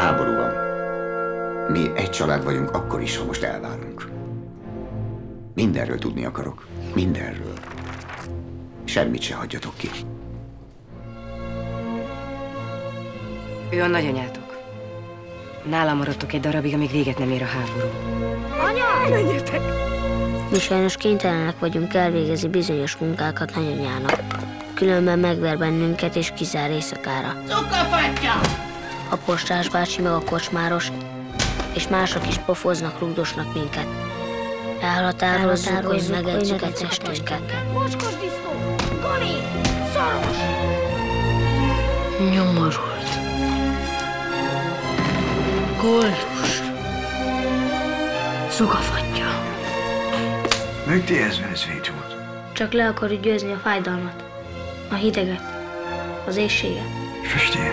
Háború van. Mi egy család vagyunk akkor is, ha most elválunk. Mindenről tudni akarok. Mindenről. Semmit se hagyjatok ki. Ő a nagyanyátok. Nálam maradtok egy darabig, amíg véget nem ér a háború. Anya! Menjetek! Mi sajnos kénytelenek vagyunk elvégezni bizonyos munkákat nagyanyának. Különben megver bennünket és kizár éjszakára. Cukafatja! A postás bácsi meg a kocsmáros, és mások is pofoznak, rúgdosnak minket. Elhatározzuk, hogy megedzük egy testünket. Mocskos diszkó! Goli! Szoros! Nyomorult. Koldus. Szukafatja. Mögt ihr es, wenn es weh tut? Csak le akarjuk győzni a fájdalmat, a hideget, az éhséget. Ich verstehe.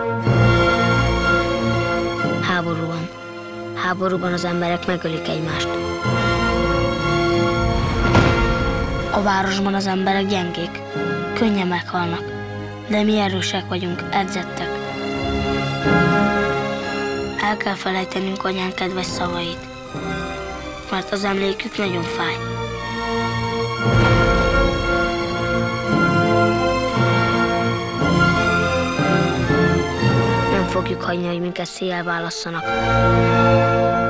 Háború van. Háborúban az emberek megölik egymást. A városban az emberek gyengék, könnyen meghalnak, de mi erősek vagyunk, edzettek. El kell felejtenünk anyánk kedves szavait, mert az emlékük nagyon fáj. Nem fogjuk hagyni, hogy minket széjjel válasszanak.